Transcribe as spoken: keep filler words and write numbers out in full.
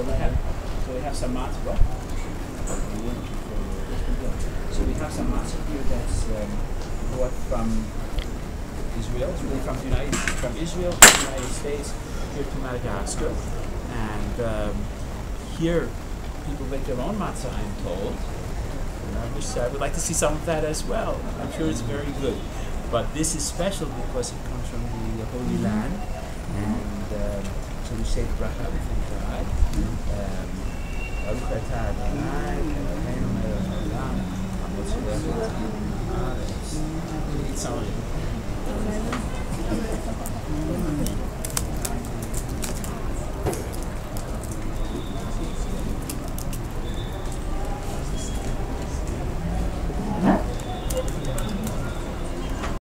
So we have, so we have some matzo. So we have some matzo here that's um, brought from Israel. It's really from the United, from Israel to the United States here to Madagascar, and um, here people make their own matzo, I'm told. And I wish I would like to see some of that as well. I'm sure it's very good. But this is special because it comes from the Holy Land, and um, so we say the bracha before God. Baruch atah Adonai, Eloheinu melech haolam, hamotzi lecha haaretz. Eat some of it.